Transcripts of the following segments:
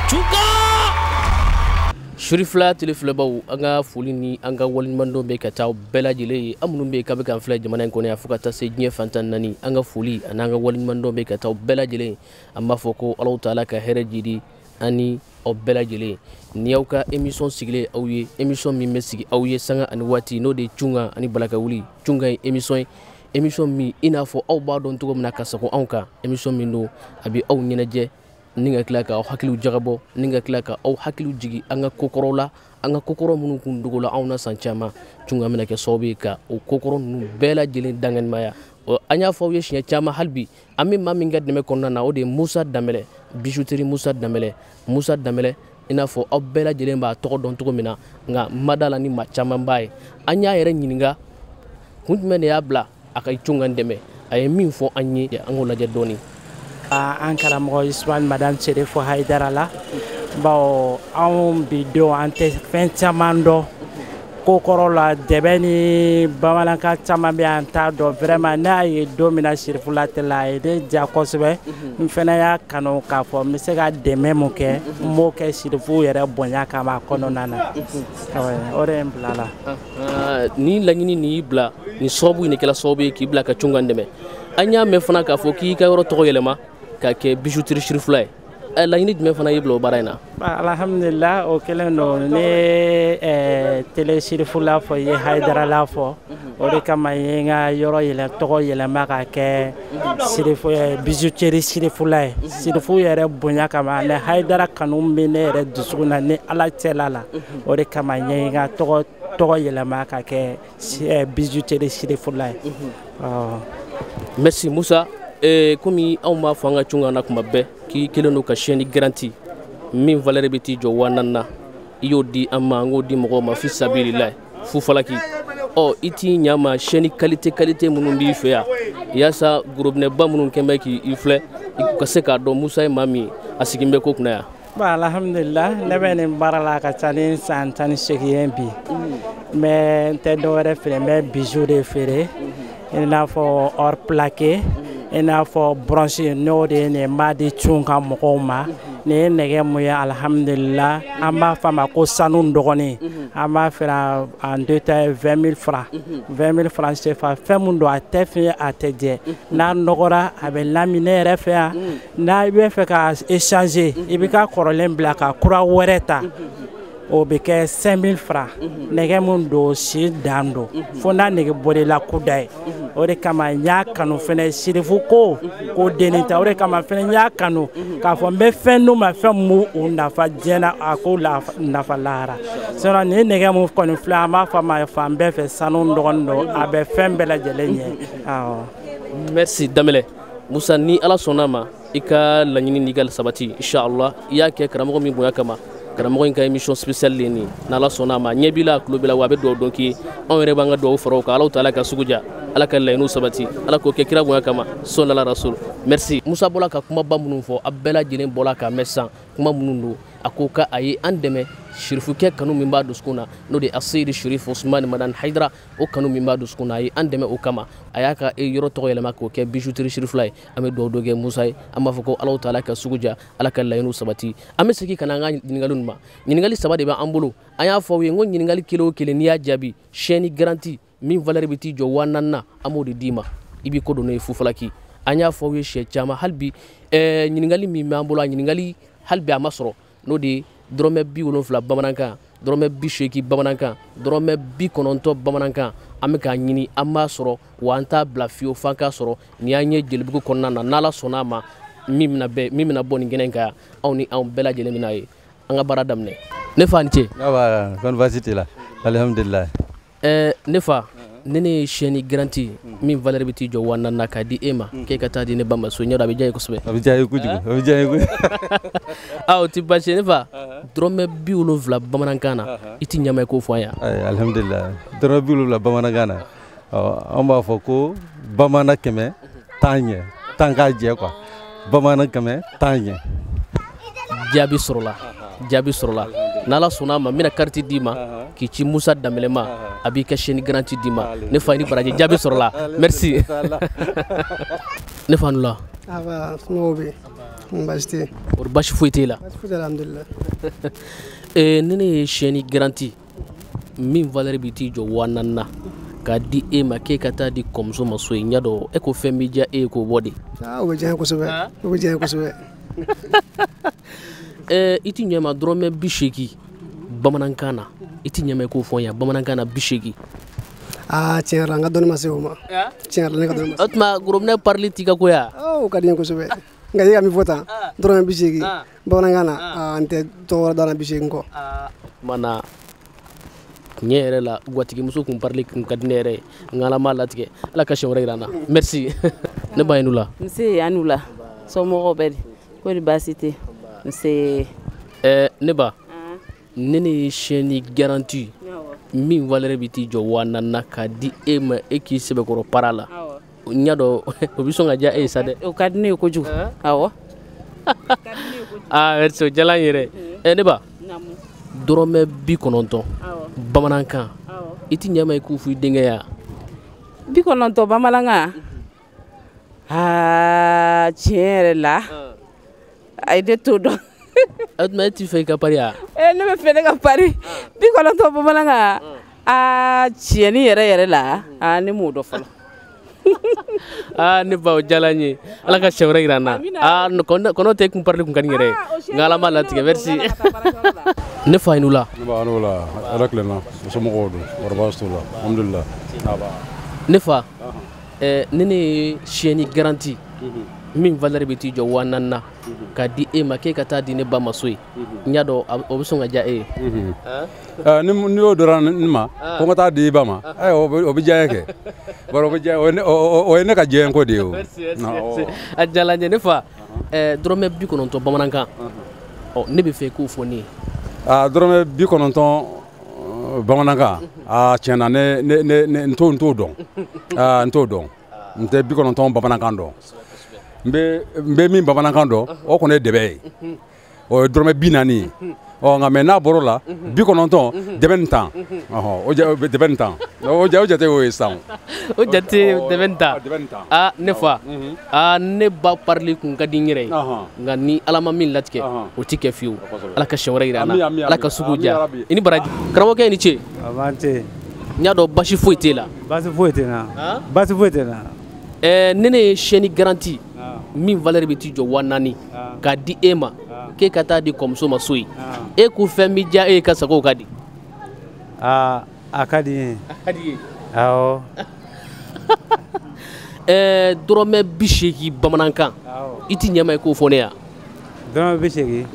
Chuka Shurifla tiliflebaw anga fulini anga walimando be ka taw belajile amunu be ka be kan fle jamana ko ne afuka ta se gnye fantan nani anga fuli ananga walimando be ka taw belajile amma foko Allah taala ka herejidi ani o belajile niyawka emission sigle awye emission mi mesigi awye sanga ani wati no de chunga ani balaka wuli chunga emission mi ina fo aw ba don tugo mna kasako anka emission mi no abi aw nyenaje ninga klaka aw hakilu jagabo ninga klaka aw hakilu jigi anga kokorola anga kokoro munu kun dugola awna sanchama chunga mena ke sobe ka o kokoro nu bela jelen dangan maya o anya fo ye shnya chama halbi ami maminga deme konna na o de Musa Damele bijouterie Musa Damele ina fo aw bela jelen ba to don to mina nga madala ni ma chama mbaye anya yere nyininga kuntmene ya bla akay chunga ndeme ay min fo anyi ya angola je doni Ankara mo Ismail Madame Cherifou Haidara la ba on bido ante fentamando kokoro la debeni bamananka chama be anta do vraiment na ye domina Cherifou la tela e de jakosbe mfena ya kanu ka fo mi se ga deme mo ke Cherifou yere bonya kama kono nana ore mblala ni lanyini ni bla ni sobu ni kala sobu ki bla ka chunga ndeme anya me fana ka fo ki ka yoro to yelema ka ke bijouterie Cherifou la yini me fana yiblo barayna alhamdulillah o kelen no ne tele Cherifou la fo ye Haidara la fo o de kama yenga yoro yele to yelema ka ke Cherifou bijouterie Cherifou yere bonya kama ne Haidara kanu mine re dusuna ne ala telala o de kama yenga to yelema ka ke bijouterie Cherifou la Merci Moussa. Komi aw ma fanga chunga na kuma be ki keleno ka sheni garanti min valeur beti jo wanana iyo di amma ngodi mo ma fi sabilillah fu falaki iti nyama sheni qualité munun bi fe ya sa groupe ne ba munun kembe ki ifle ko se ka do Moussa mami asigimbe ko kuna ya alhamdulillah lebene barala ka tani santani sekiyen bi mais te do refere me bijou de fere ina fo or plaqué ina fo bronze no de ne madi chunga mokoma ne nege moya alhamdulillah amba fama ko sanun dogoni amba fera en détail 20 000 francs 20 000 francs c'est fa femundo atefi ateje na nogora abe lamine refea na be fe ka échanger ibika korolen blaka kura wereta o be ke 5 000 francs nege mundo si dando fona nege bode la kudai o de kama nya kanu fene Cherifou ko denita o de kama fene nya kanu ka fo be fenu ma femu unda fa jena akola nafa lara sona ne nege mu ko ni flama fa ma fa be fe sanu ndondo abe fembela jelenye Merci Damele Moussa ni ala sonama ika lanyini nigal sabati inshallah ya ke karamo mi boya kama karamo nka émission spéciale leni na la sonama nyebila klobela wabe do donki on re banga do faro ka Allah taala ka suguja ala ka laynu sabati ala ko ke kira boya kama sonna la rasul merci Moussa bola ka kuma bamunu fo abela jelen bola ka mesan kuma munundu akoka ayi andeme Cherifou ke kanu mimba duskuna no de asiri Cherif Ousmane Madan Haidara o kanu mimba duskuna ayi andeme o kama ayaka yoro to yelema ko ke bijouterie Cherifou la ame do doge Moussa amma foko Allah taala ka suguja ala ka laynu sabati ame seki kana nga nyingalun ma nyingali sabade ba ambulu aya fo we ngon nyingali kilo niya jabi sheni garanti min valeur biti jo wananna amodi dima ibi ko do no fu falaki anya fo we she chama halbi nyingali mi ambulu nyingali halbi amasro no de drome bi wolonfla bamanankan drome bi sheki bamanankan drome bi kononto bamanankan ameka nyini amma soro wanta blafio fanka soro ni anye jelbugo konna na nala sonama mimina boni genenka awni aw bela jelemina yi anga baradamne nefa ntie awa kon vasiti la alhamdulillah nefa nene sheni garanti min valeur biti jo wanana ka di ema ke kata di ne bamba so nyoda be jaay ko sobe abi jaay ko aw ti ba sheni fa drome bi wolo vla bamanankana iti nyama ko foya alhamdulillah drome bi wolo vla bamanankana on ba foko bamana keme tanye tanga je quoi bamana keme tanye jabi sorola nala sonama mina carte dima ki ci Moussa Damelema abi ka sheni garanti dima ne fani baraje jabi sorola merci ne fanula aba snobe Basti. Or bashi foyi t'e la. Basi foyi alhamdulillah. Ni ne ye chaîne garantie min valeur bi t'i jɔ 4000 k'a di e ma k'e ka taa di kɔmuso ma so ye ɲa dɔ e ko fɛn b'i diya e ye k'o bɔ de. O bɛ diya n ye kosɛbɛ. O bɛ diya n ye kosɛbɛ. I ti ɲɛ ma dɔrɔmɛ 80 bamanankan na i ti ɲɛ ma i k'o fɔ n ye bamanankan na 80. Tiɲɛ yɛrɛ la n ka dɔnni ma se o ma. Tiɲɛ yɛrɛ la ne ka dɔnni ma se. O tuma gorobinɛ parili t'i ka ko ya. O ka di n ye kosɛbɛ. Nka i ka min fɔ tan dɔrɔmɛ 80 bamanankan na n tɛ tɔgɔ wɛrɛ dɔn a la 80 kɔ. Mana tiɲɛ yɛrɛ la gwatigimuso kun parili kun ka di ne yɛrɛ ye nka Ala m'a latigɛ Ala ka siɲɛ wɛrɛ jira n na merci. Ne ba ye nu la. Nse a nu la somɔgɔw bɛ di ko di baasi tɛ nse. Ne ba ne ye chaîne garantie min valeur bi t'i jɔ 4000 k'a di e ma e k'i sɛbɛkɔrɔ para la ɲa dɔ o bɛ sɔn ka diya e ye sa dɛ. O ka di ne ye kojugu awɔ. Merci o diyala n ye dɛ. Ne ba dɔrɔmɛ 90 bamanankan i ti ɲɛ ma i k'u fɔ i denkɛ ya. 90 bamanankan tiɲɛ yɛrɛ la a ye ne t'o dɔn. O tuma e t'i fɛ i ka pari ya. Ne bɛ fɛ ne ka pari 90 bamanankan tiɲɛni yɛrɛ yɛrɛ la ne m'o dɔn fɔlɔ. Ne ba o diyala n ye Ala ka siɲɛ wɛrɛ jira n na kɔnɔ tɛ kun parili kun ka di n yɛrɛ ye nka Ala m'a latigɛ merci. Ne fa ye nu la. Ne ba anu la Ala tilenna somɔgɔw don wari baasi t'u la alhamdulillah. Ne fa ne ye chaîne garantie min valeur bi t'i jɔ 4000 k'a di e ma k'e ka taa di ne ba ma so ye ɲa dɔ o bɛ sɔn ka diya e ye. Ni y'o dɔra ne ma ko n ka taa di i ba ma o bɛ diya n ye kɛ bari o ye ne ka diɲɛ ko de ye o. A diyala n ye ne fa dɔrɔmɛ 90 bamanankan ne bɛ fɛ k'o fɔ ne ye. Dɔrɔmɛ 90 bamanankan tiɲɛ na n t'o dɔn n t'o dɔn n tɛ 90 bamanankan dɔn. n bɛ min bamanankan dɔn o kɔni ye dɛbɛ ye o ye dɔrɔmɛ 40 ye nka mɛ n'a bɔr'o la 90 dɛbɛ ni tan dɛbɛ ni tan o jate y'o ye sisan. O jate dɛbɛ ni tan ne fa ne ba parili kun ka di n yɛrɛ ye nka ni Ala ma min latigɛ o tɛ kɛ fiyewu Ala ka siɲɛ wɛrɛ jira n na Ala ka sugu diya i ni baraji karamɔgɔkɛ i ni ce. N y'a dɔn basi foyi t'e la. Basi foyi tɛ n na basi foyi tɛ n na. Ne ye chaîne garantie min valeur bi t'i jɔ 4000 k'a di e ma k'e ka taa di kɔmuso ma so ye e ko fɛn b'i diya e ye ka sago ka di. A ka di n ye. A ka di i ye. Awɔ. Dɔrɔmɛ 80 bamanankan i ti ɲɛ ma i k'o fɔ ne ya. Dɔrɔmɛ 80.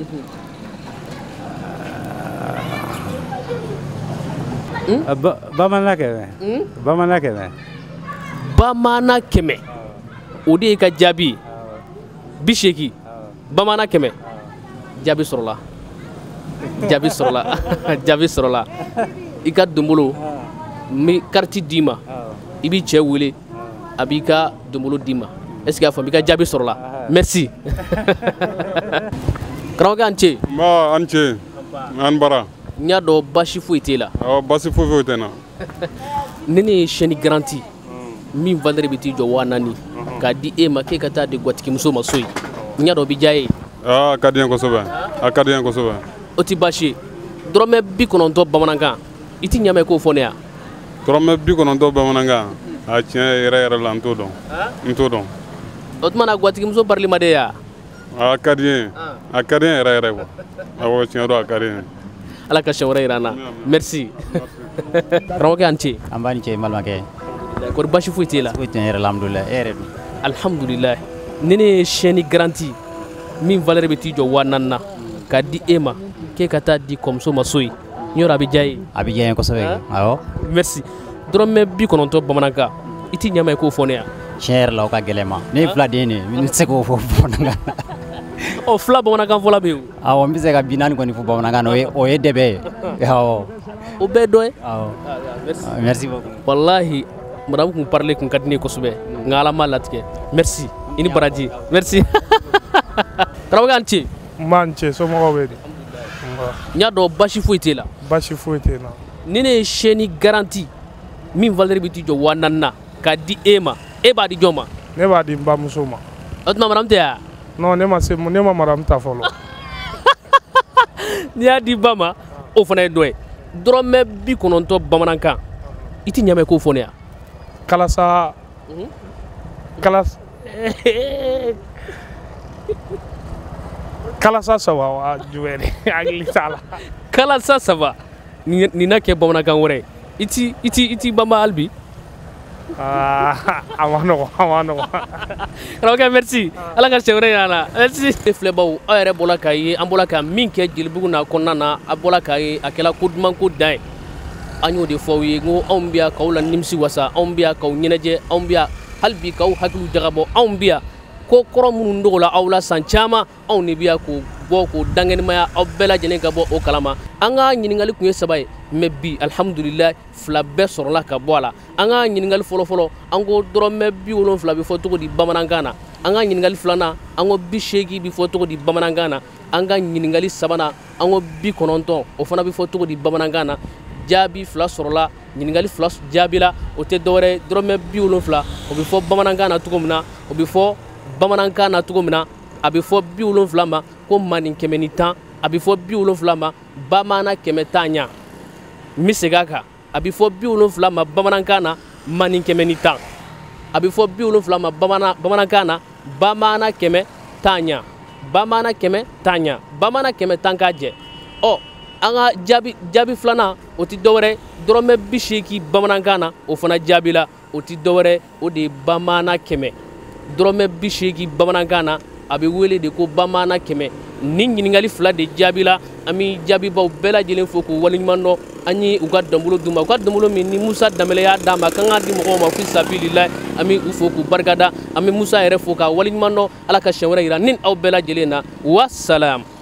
Bamanan 100. Bamanan 100. Bamanan 100 o de ye ka jaabi ye 80 bamanan 100 jaabi sɔrɔla jaabi sɔrɔla i ka donbolo n bɛ carte d'i ma i b'i cɛ wele a b'i ka donbolo d'i ma est ce que a faamu i ka jaabi sɔrɔla merci. Karamɔgɔkɛ an ce. An ce an bara. n y'a dɔn basi foyi t'e la. Basi foyi tɛ n na. ne ye chaîne garantie min valeur bi t'i jɔ 4000 k'a di e ma k'e ka taa di gwatigimuso ma so ye n y'a dɔn o bɛ diya e ye. A ka di n ye kosɛbɛ a ka di n ye kosɛbɛ. O tɛ baasi ye dɔrɔmɛ 90 bamanankan i ti ɲɛ ma i k'o fɔ ne ya. dɔrɔmɛ 90 bamanankan a tiɲɛ yɛrɛ la n t'o dɔn n t'o dɔn. O tuma na gwatigimuso parili ma de ya. A ka di n ye a ka di n ye yɛrɛ quoi awɔ tiɲɛ don a ka di n ye. Ala ka siɲɛ wɛrɛ jira n na merci. Karamɔgɔkɛ an ce. An b'a ni cɛ balimakɛ. Kɔri basi foyi t'e la. Foyi tɛ n yɛrɛ la alhamdulilayi e yɛrɛ dun. Alhamdulilayi ne ye chaîne garantie min valeur bɛ t'i jɔ 4000 k'a di e ma k'e ka taa di kɔmuso ma so ye n yɔrɔ a bɛ diya e ye. A bɛ diya n ye kosɛbɛ awɔ. Merci dɔrɔmɛ 90 bamanankan i ti ɲɛ ma i k'o fɔ ne ya. Tiɲɛ yɛrɛ la o ka gɛlɛn ma ne ye fila den de ye n tɛ se k'o fɔ bamanankan na. Fila bamanankan fɔla bɛ yen o. Awɔ n bɛ se ka 40 kɔni fɔ bamanankan na o ye dɛbɛ ye awɔ. O bɛɛ dɔ ye. Awɔ merci beaucoup. Walahi madame kun parler kun ka di ne ye kosɛbɛ nka Ala m'a latigɛ merci i ni baraji merci. Karamɔgɔkɛ an ce. N b'a n cɛ somɔgɔw bɛ di. n y'a dɔn basi foyi t'e la. Basi foyi tɛ n na. ni ne ye chaîne garantie min valeur bɛ t'i jɔ 4000 k'a di e ma e b'a di jɔn ma. Ne b'a di n bamuso ma. O tuma madame tɛ ya. non ne ma se ne ma mara n ta fɔlɔ n'i y'a di ba ma o fana ye dɔ ye dɔrɔmɛ 90 bamanankan i ti ɲamɛ k'o fɔ ne ya kalasa kalasa saba wa jumɛn hakili t'a la kalasa saba nin na kɛ bamanankan wɛrɛ i ti bama hali bi a ma nɔgɔ karamɔgɔkɛ merci ala ka siɲɛ wɛrɛ yira an na merci filɛbaw aw yɛrɛ bɔra k'a ye an bɔra ka min kɛ jelibugu n'a kɔnɔna na a bɔra k'a ye a kɛla ko duman ko dan ye an y'o de fɔ aw ye n ko anw bɛ yan k'aw la nimisi wasa anw bɛ yan k'aw ɲɛnajɛ anw bɛ yan hali bi k'aw hakiliw jagabɔ anw bɛ yan ko kɔrɔ minnu dogola aw la san caman anw de bɛ yan k'o bɔ k'o dangɛnimaya aw bɛɛ lajɛlen ka bɔ o kalama an ka ɲininkali tun ye 3 ye mais bi alhamdulilayi 2 bɛɛ sɔrɔla ka bɔ a la an ka ɲininkali fɔlɔfɔlɔ an ko dɔrɔmɛ 70 bɛ fɔ cogo di bamanankan na an ka ɲininkali filanan an ko 80 bɛ fɔ cogo di bamanankan na an ka ɲininkali sabanan an ko 90 o fana bɛ fɔ cogo di bamanankan na jaabi 2 sɔrɔla ɲininkali 2 jaabila o tɛ dɔwɛrɛ dɔrɔmɛ 70 o bɛ fɔ bamanankan na cogo min na o bɛ fɔ bamanankan na cogo min na a bɛ fɔ 70 ma ko manin 110 a bɛ fɔ 70 ma bamaana 110 ɲa n bɛ segin a kan a bɛ fɔ 70 ma bamanankan na manin 110 a bɛ fɔ 70 ma bamanankan na bamaana 110 ɲa bamaana 110 ɲa bamaana 110 k'a jɛ ɔ an ka jaabi filanan o tɛ dɔwɛrɛ dɔrɔmɛ 80 bamanankan na o fana jaabila o tɛ dɔwɛrɛ o de ye bamaana 100 dɔrɔmɛ 80 bamanankan na a bɛ wele de ko bamaana 100 ni ɲininkali 2 de jaabila an bɛ jaabibaw bɛɛ lajɛlen fo k'u waleɲuman dɔn an ye u ka dɔnbolo d'u ma u ka dɔnbolo min ni Musa Danbɛlɛ y'a d'a ma k'an k'a di mɔgɔw ma fi sabililayi an bɛ u fo k'u barikada an bɛ Musa yɛrɛ fo k'a waleɲuman dɔn ala ka siɲɛ wɛrɛ yira ni aw bɛɛ lajɛlen na wa salam.